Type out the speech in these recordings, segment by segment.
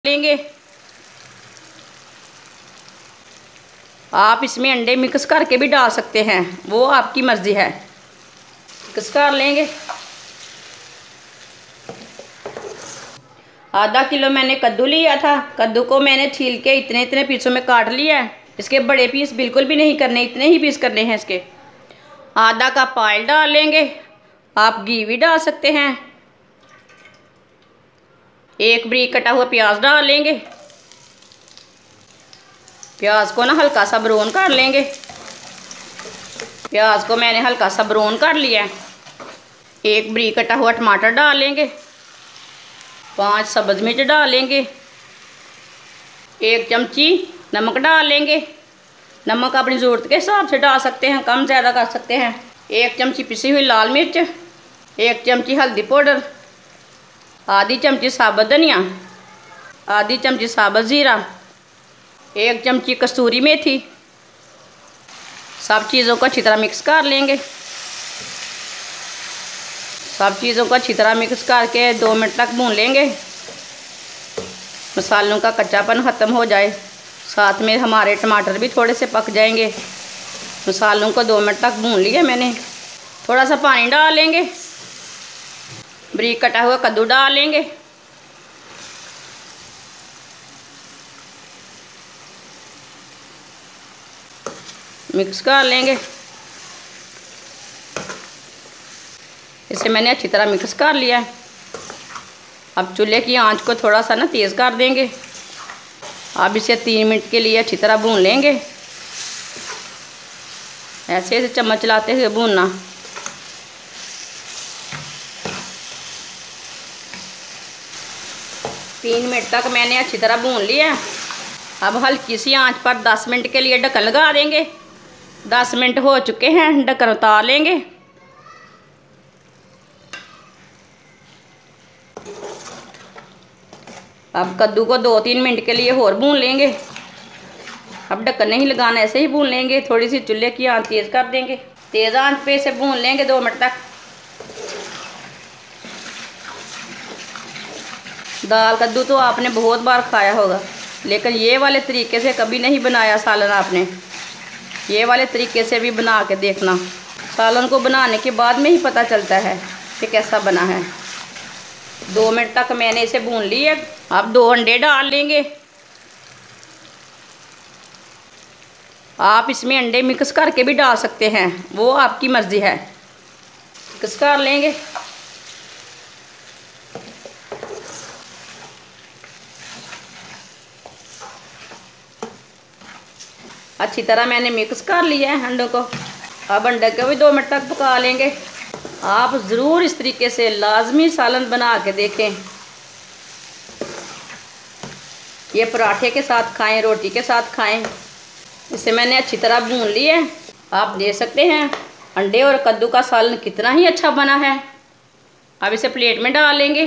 लेंगे। आप इसमें अंडे मिक्स करके भी डाल सकते हैं, वो आपकी मर्ज़ी है। मिक्स कर लेंगे। आधा किलो मैंने कद्दू लिया था। कद्दू को मैंने छील के इतने इतने पीसों में काट लिया है। इसके बड़े पीस बिल्कुल भी नहीं करने, इतने ही पीस करने हैं इसके। आधा कप ऑयल डाल लेंगे। आप घी भी डाल सकते हैं। एक बारीक कटा हुआ प्याज डाल लेंगे। प्याज को ना हल्का सा ब्राउन कर लेंगे। प्याज को मैंने हल्का सा ब्राउन कर लिया है। एक बारीक कटा हुआ टमाटर डाल लेंगे। 5 सब्ज़ मिर्च डाल लेंगे। 1 चमची नमक डाल लेंगे। नमक अपनी ज़रूरत के हिसाब से डाल सकते हैं, कम ज़्यादा कर सकते हैं। 1 चमची पिसी हुई लाल मिर्च, 1 चमची हल्दी पाउडर, आधी चमची साबुत धनिया, आधी चमची साबुत ज़ीरा, 1 चमची कसूरी मेथी। सब चीज़ों को अच्छी तरह मिक्स कर लेंगे। सब चीज़ों को अच्छी तरह मिक्स करके 2 मिनट तक भून लेंगे। मसालों का कच्चापन ख़त्म हो जाए, साथ में हमारे टमाटर भी थोड़े से पक जाएंगे। मसालों को 2 मिनट तक भून लिया मैंने। थोड़ा सा पानी डाल लेंगे। बारीक कटा हुआ कद्दू डाल लेंगे। मिक्स कर लेंगे। इसे मैंने अच्छी तरह मिक्स कर लिया है। अब चूल्हे की आंच को थोड़ा सा ना तेज़ कर देंगे। अब इसे 3 मिनट के लिए अच्छी तरह भून लेंगे। ऐसे ऐसे चम्मच चलाते हुए भूनना। तीन मिनट तक मैंने अच्छी तरह भून लिया। अब हल्की सी आंच पर 10 मिनट के लिए ढक्कन लगा देंगे। 10 मिनट हो चुके हैं, ढक्कन उतार लेंगे। अब कद्दू को 2-3 मिनट के लिए और भून लेंगे। अब ढक्कन नहीं लगाना, ऐसे ही भून लेंगे। थोड़ी सी चूल्हे की आंच तेज़ कर देंगे। तेज़ आंच पे इसे भून लेंगे 2 मिनट तक। दाल कद्दू तो आपने बहुत बार खाया होगा, लेकिन ये वाले तरीके से कभी नहीं बनाया सालन आपने। ये वाले तरीके से भी बना के देखना। सालन को बनाने के बाद में ही पता चलता है कि कैसा बना है। 2 मिनट तक मैंने इसे भून लिया। अब 2 अंडे डाल लेंगे। आप इसमें अंडे मिक्स करके भी डाल सकते हैं, वो आपकी मर्ज़ी है। मिक्स कर लेंगे। अच्छी तरह मैंने मिक्स कर लिया है अंडों को। अब अंडे को भी 2 मिनट तक पका लेंगे। आप ज़रूर इस तरीके से लाजमी सालन बना के देखें। ये पराठे के साथ खाएं, रोटी के साथ खाएं। इसे मैंने अच्छी तरह भून लिया है। आप देख सकते हैं अंडे और कद्दू का सालन कितना ही अच्छा बना है। अब इसे प्लेट में डाल लेंगे।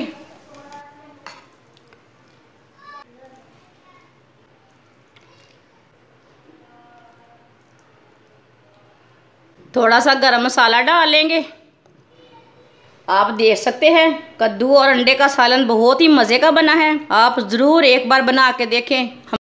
थोड़ा सा गरम मसाला डाल लेंगे। आप देख सकते हैं कद्दू और अंडे का सालन बहुत ही मज़े का बना है। आप ज़रूर एक बार बना के देखें।